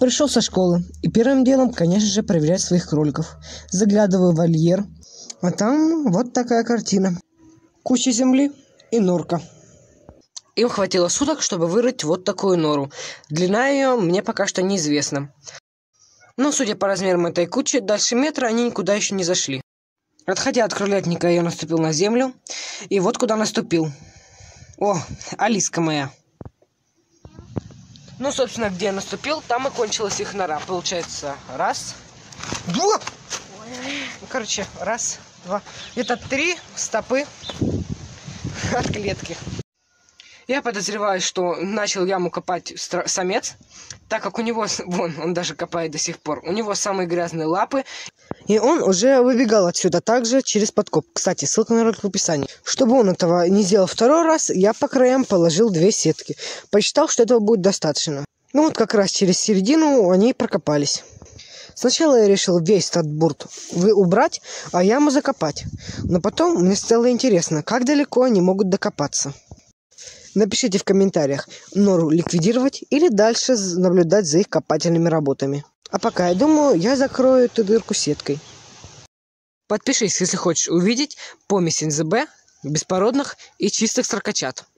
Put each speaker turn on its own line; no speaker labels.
Пришел со школы и первым делом, конечно же, проверять своих кроликов. Заглядываю в вольер, а там вот такая картина. Куча земли и норка. Им хватило суток, чтобы вырыть вот такую нору. Длина ее мне пока что неизвестна. Но, судя по размерам этой кучи, дальше метра они никуда еще не зашли. Отходя от кролятника, я наступил на землю. И вот куда наступил. О, Алиска моя. Ну, собственно, где я наступил, там и кончилась их нора. Получается, раз, два. Короче, раз, два. Это 3 стопы от клетки. Я подозреваю, что начал яму копать самец, так как у него, вон, он даже копает до сих пор, у него самые грязные лапы. И он уже выбегал отсюда также через подкоп. Кстати, ссылка на ролик в описании. Чтобы он этого не сделал второй раз, я по краям положил 2 сетки. Посчитал, что этого будет достаточно. Ну вот как раз через середину они прокопались. Сначала я решил весь этот бурт убрать, а яму закопать. Но потом мне стало интересно, как далеко они могут докопаться. Напишите в комментариях, нору ликвидировать или дальше наблюдать за их копательными работами. А пока, я думаю, я закрою эту дырку сеткой. Подпишись, если хочешь увидеть помесь НЗБ, беспородных и чистых сорокачат.